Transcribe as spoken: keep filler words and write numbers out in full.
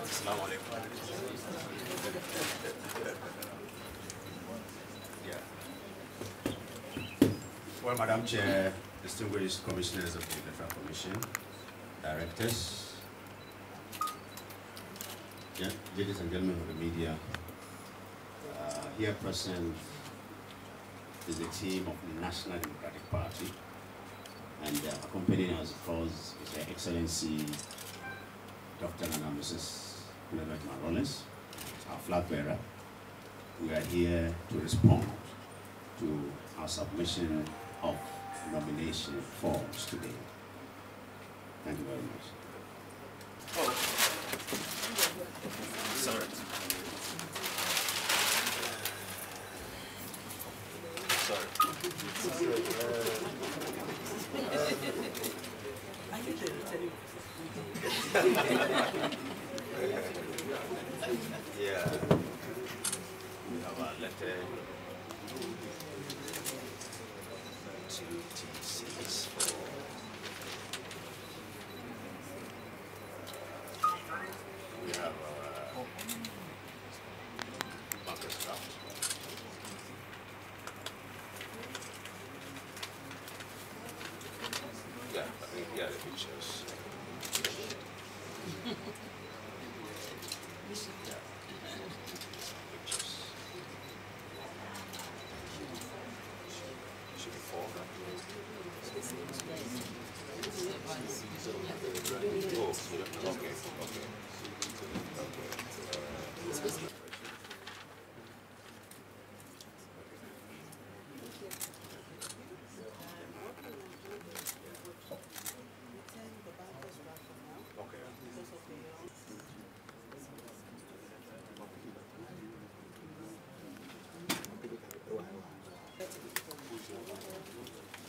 Assalamu alaikum. Yeah. Well, Madam Chair, distinguished commissioners of the Electoral Commission, directors, yeah, ladies and gentlemen of the media, uh, here present is the team of the National Democratic Party, and uh, accompanying us, of course, is Her Excellency Doctor and Missus Konadu Agyeman Rawlings, our flag bearer. We are here to respond to our submission of nomination forms today. Thank you very much. Oh. Sorry. Sorry. I can tell you. Yeah. We have our letter to T Cs for we have our market draft. Yeah, I think yeah the pictures. Yeah. Should be four. Oh, okay, okay. Okay. Okay.